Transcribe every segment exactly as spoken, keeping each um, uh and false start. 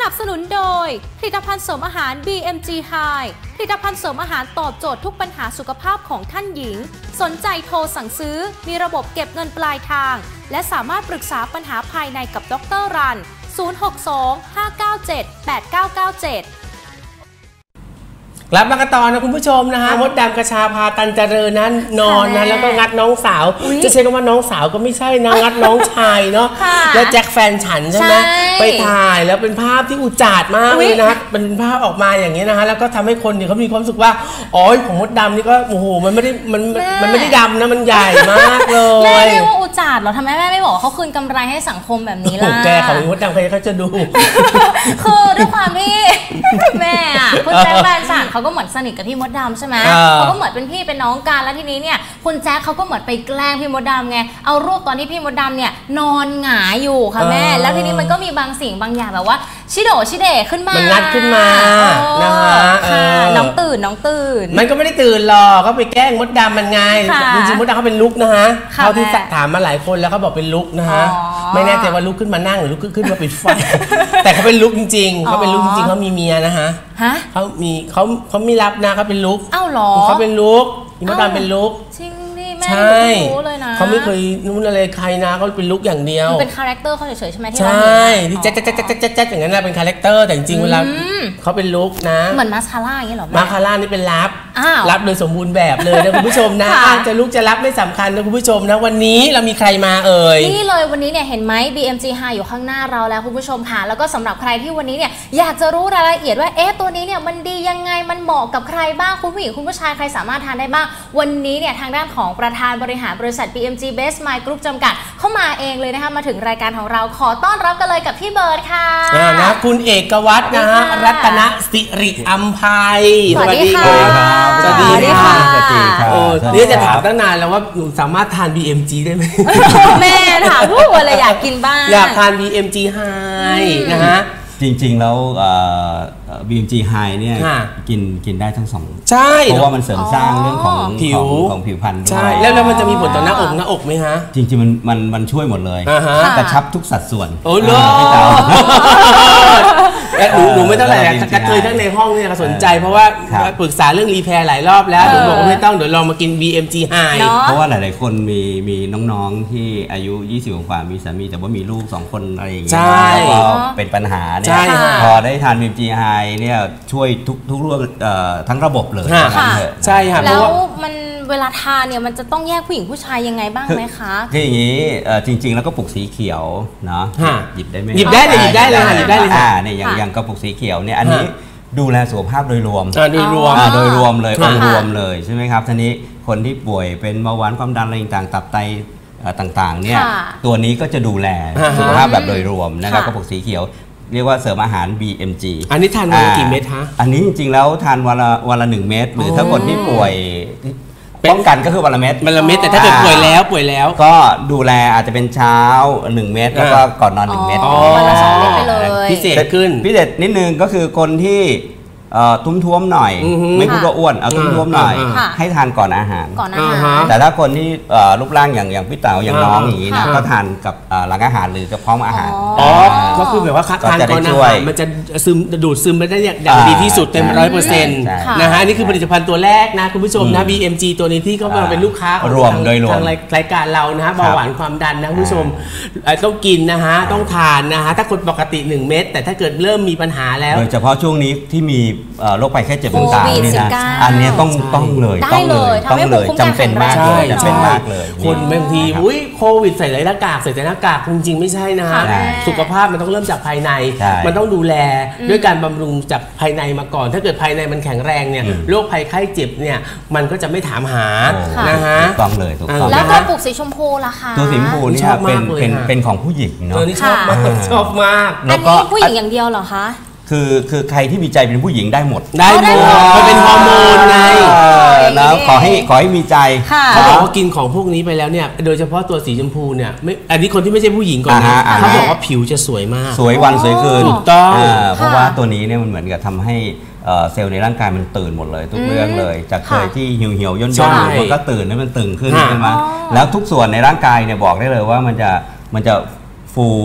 นับสนุนโดยผลิตภัณฑ์เสริมอาหาร บี เอ็ม จี High ผลิตภัณฑ์เสริมอาหารตอบโจทย์ทุกปัญหาสุขภาพของท่านหญิงสนใจโทรสั่งซื้อมีระบบเก็บเงินปลายทางและสามารถปรึกษาปัญหาภายในกับดร.รัน ศูนย์ หก สอง ห้า เก้า เจ็ด แปด เก้า เก้า เจ็ดกลับมากันต่อนะคุณผู้ชมนะฮะมดดำกระชาพาตันเจริญนั้นนอนนะแล้วก็งัดน้องสาวจะใช้คำว่าน้องสาวก็ไม่ใช่นะงัดน้องชายเนาะแล้วแจ็คแฟนฉันใช่ไหมไปถ่ายแล้วเป็นภาพที่อุจาดมากเลยนะเป็นภาพออกมาอย่างนี้นะฮะแล้วก็ทำให้คนเนี่ยเขามีความรู้สึกว่าอ๋อของมดดำนี่ก็โอ้โหมันไม่ได้มันมันไม่ได้ดำนะมันใหญ่มากเลยแม่เรียกว่าอุจาดเหรอทำไมแม่ไม่บอกเขาคืนกำไรให้สังคมแบบนี้ล่ะแกของมดดำใครเขาจะดูคือด้วยความที่แม่อะคุณแจ็คแฟนฉันเขาก็เหมือนสนิทกับพี่มดดำใช่ไหมเขาก็เหมือนเป็นพี่เป็นน้องกันแล้วทีนี้เนี่ยคุณแจ็คเขาก็เหมือนไปแกล้งพี่มดดำไงเอารูปตอนที่พี่มดดำเนี่ยนอนหงายอยู่ค่ะแม่แล้วทีนี้มันก็มีบางสิ่งบางอย่างแบบว่าชิโดชิเดขึ้นมามันงัดขึ้นมานะคะน้องตื่นน้องตื่นมันก็ไม่ได้ตื่นหรอกก็ไปแกล้งมดดำมันไงจริงๆมดดำเขาเป็นลุกนะฮะเขาที่ถามมาหลายคนแล้วเขาบอกเป็นลุกนะฮะไม่แน่ใจว่าลุกขึ้นมานั่งหรือลุกขึ้นมาปิดไฟแต่เขาเป็นลุกจริงๆเขาเป็นลุกจริงๆเขามีเมียนะฮะเขามีเขาเขาไม่รับนะเขาเป็นลุกเอ้าหรอเขาเป็นลุกพี่มดดำเป็นลุกจริงดิแม่ไม่รู้เลยนะเขาไม่เคยนู้นอะไรใครนะเขาเป็นลุกอย่างเดียวเป็นคาแรคเตอร์เขาเฉยๆใช่ไหมที่เราเห็นใช่ที่แจ๊ดแจ๊ดแจ๊ดแจ๊ดแจ๊ดอย่างนั้นแหละเป็นคาแรคเตอร์แต่จริงๆเวลาเขาเป็นลุกนะเหมือนมาสคาร่าอย่างนี้หรอมาสคาร่านี่เป็นรับรับโดยสมบูรณ์แบบเลยนะคุณผู้ชมนะจะลุกจะรับไม่สำคัญนะคุณผู้ชมนะวันนี้เรามีใครมาเอ่ยนี่เลยวันนี้เนี่ยเห็นไหม บี เอ็ม จี High อยู่ข้างหน้าเราแล้วคุณผู้ชมค่ะแล้วก็สำหรับใครที่วันนี้เนี่ยอยากจะรู้รายละเอียดว่าเอ๊ะตัวนี้เนี่ยมันดียังไงมันเหมาะกับใครบ้างคุณผู้หญิงคุณผู้ชายใครสามารถทานได้บ้างวันนี้เนี่ยทางด้านของประธานบริหารบริษัท บี เอ็ม จี Best Smile Group จำกัดเข้ามาเองเลยนะคะมาถึงรายการของเราขอต้อนรับกันเลยกับพี่เบิร์ดค่ะนะคุณเอกวัฒน์นะฮะรัตนสิริอัมภัยสวัสดีค่ะสวัสดีค่ะสวัสดีค่ะนี่จะถามตั้งนานแล้วว่าหนูสามารถทาน บี เอ็ม จี ได้ไหมแม่ถามทุกวันเลยอยากกินบ้างอยากทาน บี เอ็ม จี High นะฮะจริงๆแล้ว บี เอ็ม จี High เนี่ยกินกินได้ทั้งสองใช่เพราะว่ามันเสริมสร้างเรื่องของผิวของผิวพรรณด้วยใช่แล้วแล้วมันจะมีผลต่อหน้าอกหน้าอกไหมฮะจริงๆมันมันมันช่วยหมดเลยกระชับทุกสัดส่วนโอ้โหหนูหนูไม่เท่าไหร่กระเทยทั้งในห้องเนี่ยสนใจเพราะว่าปรึกษาเรื่องรีแพร์หลายรอบแล้วหนูบอกว่าไม่ต้องเดี๋ยวลองมากิน บี เอ็ม จี High เพราะว่าหลายๆคนมีมีน้องๆที่อายุยี่สิบกว่ามีสามีแต่ว่ามีลูกสองคนอะไรอย่างเงี้ยแล้วก็เป็นปัญหาเนี่ยพอได้ทาน บี เอ็ม จี High เนี่ยช่วยทุกทุกเรื่องทั้งระบบเลยใช่ค่ะแล้วมันเวลาทานเนี่ยมันจะต้องแยกผู้หญิงผู้ชายยังไงบ้างไหมคะคืออย่างนี้จริงๆแล้วก็ปุกสีเขียวเนาะหยิบได้ไหมหยิบได้เลยหยิบได้เลยหยิบได้เลยค่ะเนี่ยอย่างอย่างกระปุกสีเขียวเนี่ยอันนี้ดูแลสุขภาพโดยรวมโดยรวมโดยรวมเลยองค์รวมเลยใช่ไหมครับทีนี้คนที่ป่วยเป็นเบาหวานความดันอะไรต่างๆตับไตต่างๆเนี่ยตัวนี้ก็จะดูแลสุขภาพแบบโดยรวมนะครับกระปุกสีเขียวเรียกว่าเสริมอาหาร บี เอ็ม จีอันนี้ทานวันละกี่เม็ดฮะอันนี้จริงๆแล้วทานวันละวันละหนึ่งเม็ดหรือถ้าคนที่ป่วยป้องกันก็คือวันละเม็ดวันละเม็ดแต่ถ้าเกิดป่วยแล้วป่วยแล้วก็ดูแลอาจจะเป็นเช้าหนึ่งเม็ดแล้วก็ก่อนนอนหนึ่งเม็ดวันละสองเม็ดไปเลยพิเศษขึ้นพิเศษนิดนึงก็คือคนที่ทุ่มท้วมหน่อยไม่พูดว่าอ้วนเอาทุ่มท้วมหน่อยให้ทานก่อนอาหารแต่ถ้าคนที่รูปร่างอย่างอย่างพี่เต๋าอย่างน้องอย่างนี้นะก็ทานกับหลังอาหารหรือกับพร้อมอาหารอ๋อก็คือแบบว่าทานก่อนอาหารมันจะซึมดูดซึมไปได้อย่างดีที่สุดเต็มร้อยเปอร์เซ็นต์นะฮะนี่คือผลิตภัณฑ์ตัวแรกนะคุณผู้ชมนะ บี เอ็ม จี ตัวนี้ที่เขาเป็นลูกค้ารวมโดยรวมทางรายการเรานะฮะเบาหวานความดันนะคุณผู้ชมต้องกินนะฮะต้องทานนะฮะถ้าคนปกติหนึ่งเม็ดแต่ถ้าเกิดเริ่มมีปัญหาแล้วโดยเฉพาะช่วงนี้ที่มีโรคภัยแค่เจ็บต่างๆนี่นะอันนี้ต้องต้องเลยต้องเลยต้องเลยจำเป็นมากเลยจำเป็นมากเลยคนบางทีอุ้ยโควิดใส่หน้ากากใส่แต่หน้ากากจริงๆไม่ใช่นะฮะสุขภาพมันต้องเริ่มจากภายในมันต้องดูแลด้วยการบำรุงจากภายในมาก่อนถ้าเกิดภายในมันแข็งแรงเนี่ยโรคภัยไข้เจ็บเนี่ยมันก็จะไม่ถามหานะฮะถูกต้องเลยถูกต้องแล้วกระปุกสีชมพูล่ะคะตัวสีชมพูนี่เป็นเป็นเป็นของผู้หญิงเนาะตัวนี้ชอบมากชอบมากอันนี้ผู้หญิงอย่างเดียวเหรอคะคือคือใครที่มีใจเป็นผู้หญิงได้หมดได้หมดมันเป็นฮอร์โมนไงแล้วขอให้ขอให้มีใจเขาบอกว่ากินของพวกนี้ไปแล้วเนี่ยโดยเฉพาะตัวสีชมพูเนี่ยไม่อันนี้คนที่ไม่ใช่ผู้หญิงก่อนนะเขาบอกว่าผิวจะสวยมากสวยวันสวยคืนถูกต้องเพราะว่าตัวนี้เนี่ยมันเหมือนกับทำให้เซลล์ในร่างกายมันตื่นหมดเลยทุกเรื่องเลยจากเคยที่เหี่ยวเหี่ยวย่นย่นมันก็ตื่นให้มันตึงขึ้นใช่ไหมแล้วทุกส่วนในร่างกายเนี่ยบอกได้เลยว่ามันจะมันจะฟูฟ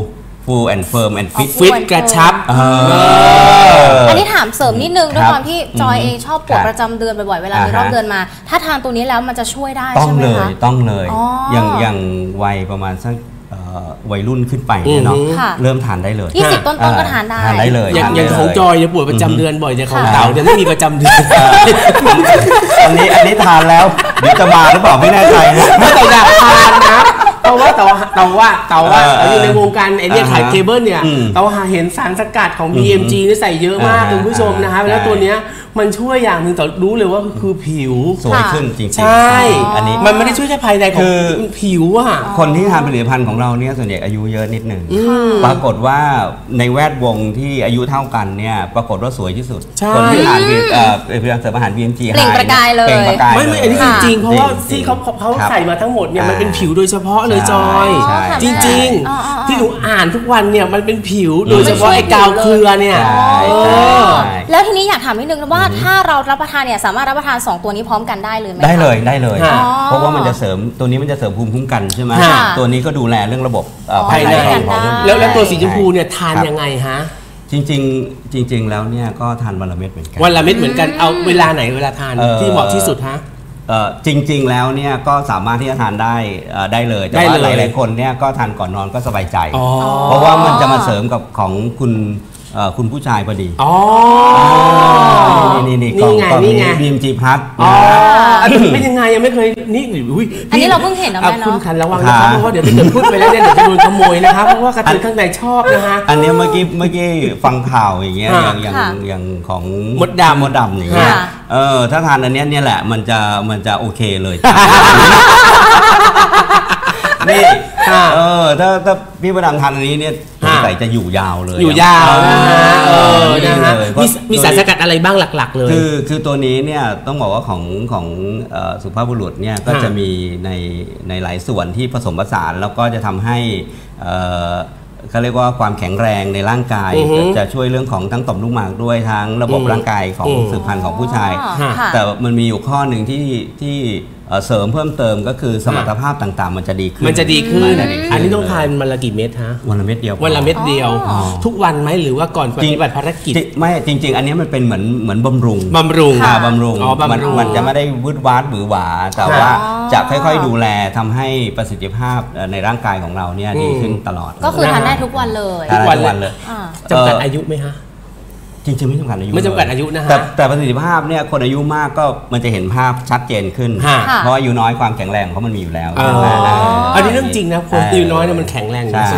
full and firm and fit ฟิตกระชับอันนี้ถามเสริมนิดนึงด้วยความที่จอยเองชอบปวดประจำเดือนบ่อยๆเวลามีรอบเดือนมาถ้าทานตัวนี้แล้วมันจะช่วยได้ใช่ไหมคะต้องเลยอย่างอย่างวัยประมาณสักวัยรุ่นขึ้นไปเนี่ยเนาะเริ่มทานได้เลยยี่สิบต้นๆก็ทานได้ทานได้เลยอย่างของจอยจะปวดประจำเดือนบ่อยแต่ของเต๋าเนี่ยไม่มีประจำเดือนอันนี้อันนี้ทานแล้วเดี๋ยวจะมาหรือเปล่าไม่แน่ใจนะไม่แต่อยากทานนะเพราะว่าเต๋าเต๋าว่าเต๋าว่าอยู่ในวงการไอ้เนี่ยขายเคเบิลเนี่ยเต๋าหาเห็นสารสกัดของ บี เอ็ม จี นี่ใส่เยอะมากคุณผู้ชมนะคะแล้วตัวเนี้ยมันช่วยอย่างหนึ่งแต่รู้เลยว่าคือผิวสวยขึ้นจริงๆใช่อันนี้มันไม่ได้ช่วยแค่ภายในของผิวอะคนที่ทานผลิตภัณฑ์ของเราเนี่ยส่วนใหญ่อายุเยอะนิดหนึ่งปรากฏว่าในแวดวงที่อายุเท่ากันเนี่ยปรากฏว่าสวยที่สุดคนที่ทานผลิตภัณฑ์เสริมอาหาร บี เอ็ม จีเปล่งประกายเลยไม่ไม่อันนี้จริงๆเพราะว่าที่เขาเขาใส่มาทั้งหมดเนี่ยมันเป็นผิวโดยเฉพาะเลยจอยจริงๆที่หนูอ่านทุกวันเนี่ยมันเป็นผิวโดยเฉพาะไอ้กาวเคลือเนี่ยแล้วทีนี้อยากถามนิดนึงว่าถ้าเรารับประทานเนี่ยสามารถรับประทานสองตัวนี้พร้อมกันได้เลยไหมได้เลยได้เลยเพราะว่ามันจะเสริมตัวนี้มันจะเสริมภูมิคุ้มกันใช่ไหมตัวนี้ก็ดูแลเรื่องระบบภายในของแล้วแล้วตัวสีชมพูเนี่ยทานยังไงฮะจริงๆจริงๆแล้วเนี่ยก็ทานวันละเม็ดเหมือนกันวันละเม็ดเหมือนกันเอาเวลาไหนเวลาทานที่เหมาะที่สุดฮะจริงๆแล้วเนี่ยก็สามารถที่จะทานได้ได้เลยแต่ว่าหลายๆคนเนี่ยก็ทานก่อนนอนก็สบายใจเพราะว่ามันจะมาเสริมกับของคุณคุณผู้ชายพอดีอ๋อนี่นี่กล่องกล่องนี้ บี เอ็ม จี Plus อ๋ออันนี้เป็นยังไงยังไม่เคยนี่อุ้ยอันนี้เราเพิ่งเห็นนะแม่เนาะคุณคันระวังนะครับเพราะว่าเดี๋ยวถ้าเกิดพูดไปแล้วเนี่ยเดี๋ยวจะโดนขโมยนะครับเพราะว่ากระตือข้างในชอบนะฮะอันนี้เมื่อกี้เมื่อกี้ฟังข่าวอย่างเงี้ยอย่างอย่างอย่างของมดดำมดดำอย่างเงี้ยเออถ้าทานอันนี้เนี่ยแหละมันจะมันจะโอเคเลยนี่เออถ้าถ้าพี่ประดามทานอันนี้เนี่ยสงสัยจะอยู่ยาวเลยอยู่ยาวนะฮะเออนะฮะมีสารสกัดอะไรบ้างหลักๆเลยคือคือตัวนี้เนี่ยต้องบอกว่าของของสุภาพบุรุษเนี่ยก็จะมีในในหลายส่วนที่ผสมผสานแล้วก็จะทำให้เขาเรียกว่าความแข็งแรงในร่างกายจะช่วยเรื่องของทั้งต่อมลูกหมากด้วยทั้งระบบร่างกายของสืบพันธุ์ของผู้ชายแต่มันมีอยู่ข้อหนึ่งที่ที่เสริมเพิ่มเติมก็คือสมรรถภาพต่างๆมันจะดีขึ้นมันจะดีขึ้นอันนี้ต้องทานวันละกี่เม็ดฮะวันละเม็ดเดียววันละเม็ดเดียวทุกวันไหมหรือว่าก่อนปฏิบัติภารกิจไม่จริงๆอันนี้มันเป็นเหมือนเหมือนบำรุงบำรุงบำรุงมันจะไม่ได้วืดวาดหรือหวาแต่ว่าจะค่อยๆดูแลทำให้ประสิทธิภาพในร่างกายของเราเนี่ยดีขึ้นตลอดก็คือทานได้ทุกวันเลยทุกวันเลยจำกัดอายุไหมฮะจริงๆไม่จำกัดอายุไม่จำกัดอายุนะฮะแต่แต่ประสิทธิภาพเนี่ยคนอายุมากก็มันจะเห็นภาพชัดเจนขึ้นเพราะอายุน้อยความแข็งแรงเพราะมันมีอยู่แล้วอันนี้เรื่องจริงนะคนอายุน้อยเนี่ยมันแข็งแรงที่สุด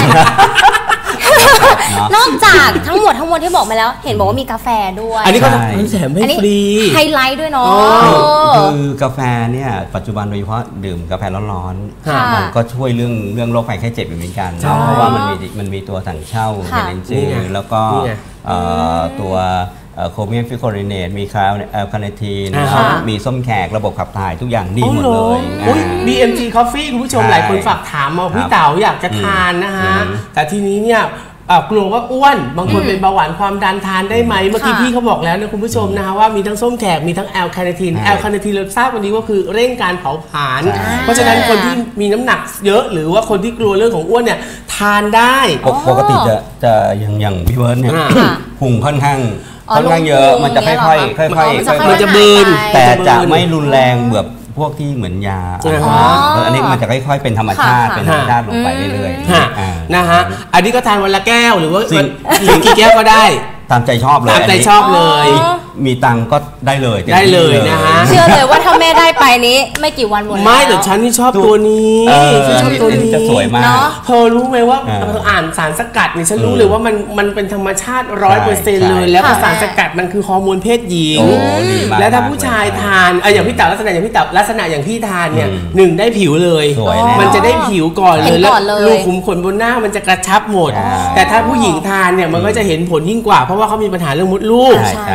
นอกจากทั้งหมดทั้งมวลที่บอกมาแล้วเห็นบอกว่ามีกาแฟด้วยอันนี้ก็แถมให้ฟรีไฮไลท์ด้วยเนาะคือกาแฟเนี่ยปัจจุบันโดยเฉพาะดื่มกาแฟร้อนๆมันก็ช่วยเรื่องเรื่องโรคภัยไข้เจ็บเหมือนกันเพราะว่ามันมีมันมีตัวถังเช่าเฮเลนจีแล้วก็ตัวโคเมียมฟิโคริเนตมีคาแอลคาเนทีนมีส้มแขกระบบขับถ่ายทุกอย่างดีหมดเลยบี เอ็ม จี Coffee คุณผู้ชมหลายคนฝากถามมาพี่เต๋าอยากจะทานนะฮะแต่ทีนี้เนี่ยกลัวว่าอ้วนบางคนเป็นเบาหวานความดันทานได้ไหมเมื่อกี้พี่เขาบอกแล้วนะคุณผู้ชมนะคะว่ามีทั้งส้มแขกมีทั้งแอลคาเนทีนแอลคาเนทีนเราทราบวันนี้ว่าคือเร่งการเผาผลาญเพราะฉะนั้นคนที่มีน้ำหนักเยอะหรือว่าคนที่กลัวเรื่องของอ้วนเนี่ยทานได้ปกติจะจะอย่างอย่างพี่เบิร์ดเนี่ยพุงค่อนข้างค่อนข้างเยอะมันจะค่อยๆค่อยๆมันจะเบิร์นแต่จะไม่รุนแรงแบบพวกที่เหมือนยาอันนี้มันจะค่อยๆเป็นธรรมชาติเป็นธรรมชาติลงไปเรื่อยๆนะฮะอันนี้ก็ทานวันละแก้วหรือว่ากี่แก้วก็ได้ตามใจชอบเลยตามใจชอบเลยมีตังก็ได้เลยได้เลยนะฮะเชื่อเลยว่าถ้าแม่ได้ไปนี้ไม่กี่วันหมดไม่แต่ฉันนี่ชอบตัวนี้ฉันชอบตัวนี้จะสวยมากเธอรู้ไหมว่าอ่านสารสกัดเนี่ยฉันรู้เลยว่ามันมันเป็นธรรมชาติร้อยเปอร์เซ็นต์เลยแล้วสารสกัดมันคือฮอร์โมนเพศหญิงแล้วถ้าผู้ชายทานอย่างพี่เต๋าลักษณะอย่างพี่เต๋าลักษณะอย่างพี่ทานเนี่ยหนึ่งได้ผิวเลยมันจะได้ผิวก่อนเลยแล้วรูขุมขนบนหน้ามันจะกระชับหมดแต่ถ้าผู้หญิงทานเนี่ยมันก็จะเห็นผลยิ่งกว่าเพราะว่าเขามีปัญหาเรื่องมดลูกเออ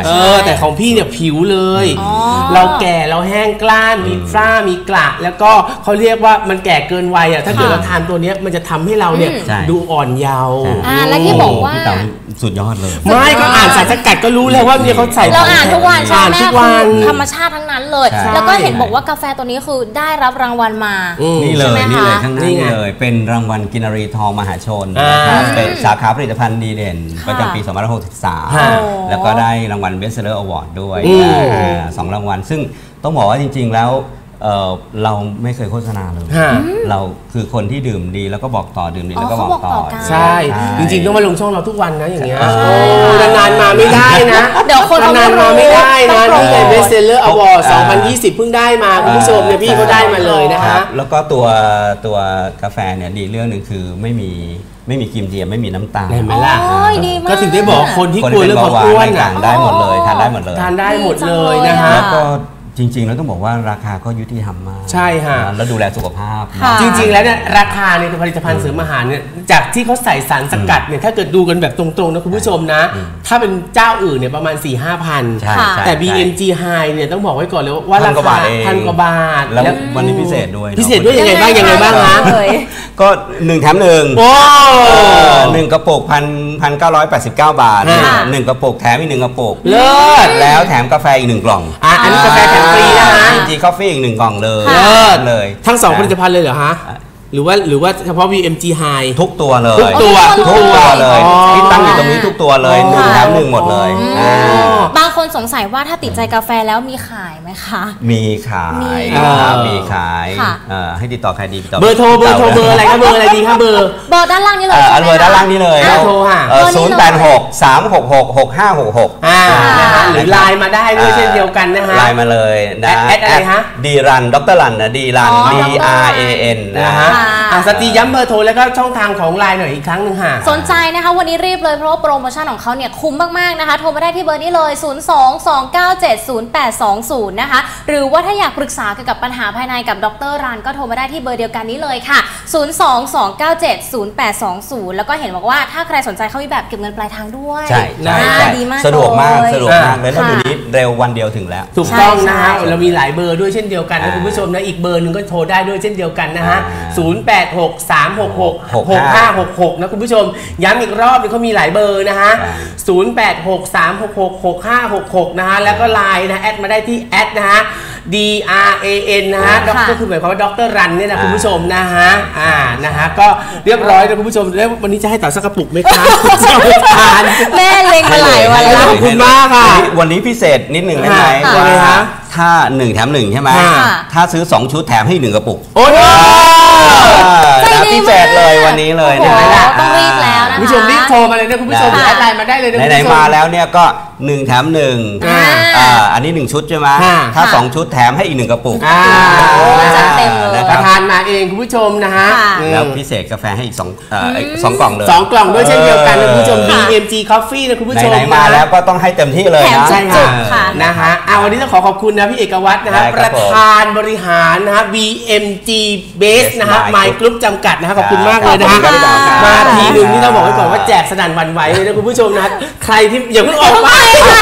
แต่ของพี่เนี่ยผิวเลยเราแก่เราแห้งกล้านมีฝ้ามีกระแล้วก็เขาเรียกว่ามันแก่เกินวัยอ่ะถ้าเกิดเราทานตัวนี้มันจะทำให้เราเนี่ยดูอ่อนเยาว์อ่าและที่บอกว่าสุดยอดเลยไม่ก็อ่านสารสกัดก็รู้แล้วว่าเนี่ยเขาใส่เราอ่านทุกวันใช่ไหมธรรมชาติทั้งนั้นเลยแล้วก็เห็นบอกว่ากาแฟตัวนี้คือได้รับรางวัลมานี่เลยนี่เลยข้างหน้านี่เลยเป็นรางวัลกินรีทองมหาชนนะครับเป็นสาขาผลิตภัณฑ์ดีเด่นประจำปีสองพันห้าร้อยหกสิบสามแล้วก็ได้รางวัล Best Seller Award ด้วยสองรางวัลซึ่งต้องบอกว่าจริงๆแล้วเเราไม่เคยโฆษณาเลยเราคือคนที่ดื่มดีแล้วก็บอกต่อดื่มดีแล้วก็บอกต่อใช่จริงๆต้องมาลงช่องเราทุกวันนะอย่างเงี้ยนานๆมาไม่ได้นะเดี๋ยวคนนานๆมาไม่ได้นะนี่เลย Best Seller Award สองพันยี่สิบเพิ่งได้มาคุณผู้ชมเนี่ยพี่ก็ได้มาเลยนะคะแล้วก็ตัวตัวกาแฟเนี่ยดีเรื่องหนึ่งคือไม่มีไม่มีครีมเทียมไม่มีน้ำตาลเห็นไหมล่ะก็ถึงได้บอกคนที่กลัวเรื่องความอ้วนทานได้หมดเลยทานได้หมดเลยทานได้หมดเลยนะฮะแล้วก็จริงๆแล้วต้องบอกว่าราคาก็ยุติธรรมมากใช่ค่ะแล้วดูแลสุขภาพจริงๆแล้วเนี่ยราคาในผลิตภัณฑ์เสริมอาหารเนี่ยจากที่เขาใส่สารสกัดเนี่ยถ้าเกิดดูกันแบบตรงๆนะคุณผู้ชมนะถ้าเป็นเจ้าอื่นเนี่ยประมาณ สี่ห้าพัน แต่ บี เอ็ม จี High เนี่ยต้องบอกไว้ก่อนเลยว่าราคาพันกว่าบาทแล้ววันนี้พิเศษด้วยพิเศษด้วยยังไงบ้างยังไงบ้างคะก็หนึ่งแถมหนึ่งหนึ่งกระปุกพันพันเก้าร้อยแปดสิบเก้าบาทหนึ่งกระปุกแถมอีกหนึ่งกระปุกเลิศแล้วแถมกาแฟอีกหนึ่งกล่องอ่ะอันนี้กาแฟแถมฟรีนะคะจีคอฟฟี่อีกหนึ่งกล่องเลยเลยทั้งสองผลิตภัณฑ์เลยเหรอฮะหรือว่าหรือว่าเฉพาะ บี เอ็ม จี High ทุกตัวเลยทุกตัวทุกตัวเลยที่ตั้งอยู่ตรงนี้ทุกตัวเลยหนึ่งแถมหนึ่งหมดเลยบางคนสงสัยว่าถ้าติดใจกาแฟแล้วมีขายไหมคะมีขายมีขายให้ติดต่อใครดีเบอร์โทรเบอร์โทรเบอร์อะไรครับเบอร์อะไรดีครับเบอร์เบอร์ด้านล่างนี่เลยเบอร์ด้านล่างนี่เลยโทรค่ะศูนย์แปดหกสามหกหกหกห้าหกหกหรือไลน์มาได้ด้วยเช่นเดียวกันนะฮะไลน์มาเลยนะแอดอะไรฮะดีรันดรรันนะดีรัน D R A N นะฮะสตีย้ำเบอร์โทรแล้วก็ช่องทางของไลน์หน่อยอีกครั้งหนึ่งค่ะสนใจนะคะวันนี้รีบเลยเพราะว่าโปรโมชั่นของเขาเนี่ยคุ้มมากๆนะคะโทรมาได้ที่เบอร์นี้เลย ศูนย์ สอง สอง เก้า เจ็ด ศูนย์ แปด สอง ศูนย์ นะคะหรือว่าถ้าอยากปรึกษาเกี่ยวกับปัญหาภายในกับดรรันก็โทรมาได้ที่เบอร์เดียวกันนี้เลยค่ะ ศูนย์ สอง สอง เก้า เจ็ด ศูนย์ แปด สอง ศูนย์ แล้วก็เห็นบอกว่าถ้าใครสนใจเขามีแบบเก็บเงินปลายทางด้วยใช่ใช่ดีมากสะดวกมากสะดวกมากเลยแล้วเดี๋ยวนี้เร็ววันเดียวถึงแล้วถูกต้องนะฮะเรามีหลายเบอร์ด้วยเช่นเดียวกันนะคุณผู้ชมนะอีกเบอร์หนึ่งก็โทรได้ด้วยเช่นเดียวกันนะฮะศูนย์ แปด หก สาม หก หก หก ห้า หก หกนะคุณผู้ชมย้ำอีกรอบนึงเขามีหลายเบอร์นะฮะศูนย์ แปด หก สาม หก หก หก ห้า หก หกนะฮะแล้วก็ไลน์นะแอดมาได้ที่แอดนะฮะ D R A N นะฮะด็อกก็คือหมายความว่าด็อกเตอร์รันเนี่ยนะคุณผู้ชมนะฮะอ่านะฮะก็เรียบร้อยนะคุณผู้ชมแล้ววันนี้จะให้ต่อสักกระปุกไหมคะแม่เล็งมาหลายวันแล้วขอบคุณมากค่ะวันนี้พิเศษนิดหนึ่งได้ไหมว่าถ้าหนึ่งแถมหนึ่งใช่ไหมถ้าซื้อสองชุดแถมให้หนึ่งกระปุกโอ้ยพิเศษเลยวันนี้เลยได้ไหมล่ะต้องรีบแล้วนะคะคุณผู้ชมรีบโทรมาเลยนะคุณผู้ชมแอดไลน์มาได้เลยนะไหนๆมาแล้วเนี่ยก็หนึ่งแถมหนึ่งอันนี้หนึ่งชุดใช่ไหมถ้าสองชุดแถมให้อีกหนึ่งกระปุกจัดเต็มเลยทานมาเองคุณผู้ชมนะฮะแล้วพิเศษกาแฟให้อีกสองสองกล่องเลยสองกล่องด้วยเช่นเดียวกันนะคุณผู้ชม บี เอ็ม จี Coffee นะคุณผู้ชมไหนๆมาแล้วก็ต้องให้เต็มที่เลยนะใช่ค่ะนะฮะวันนี้ต้องขอขอบคุณนะพี่เอกวัฒน์นะครับประธานบริหารนะฮะ บี เอ็ม จี Base นะฮะ My Group จำกัดนะฮะขอบคุณมากเลยนะฮะมาทีนึงนี่ต้องบอกไว้ก่อนว่าแจกสนั่นหวั่นไหวเลยนะคุณผู้ชมนะใครที่อย่าเพิ่งออกไป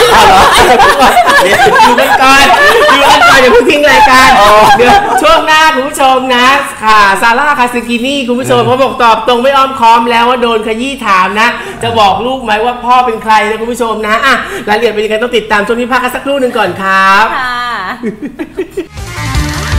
อยู่กันก่อนอยู่กันก่อนอย่าเพิ่งทิ้งรายการเดี๋ยวช่วงหน้าคุณผู้ชมนะค่ะซาร่าคาสกินี่คุณผู้ชมเขาบอกตอบตรงไม่อ้อมค้อมแล้วว่าโดนขยี้ถามนะจะบอกลูกไหมว่าพ่อเป็นใครนะคุณผู้ชมนะอ่ะรายละเอียดเป็นยังไงต้องติดตามช่วงนี้พักกันสักครู่หนึ่งก่อนครับ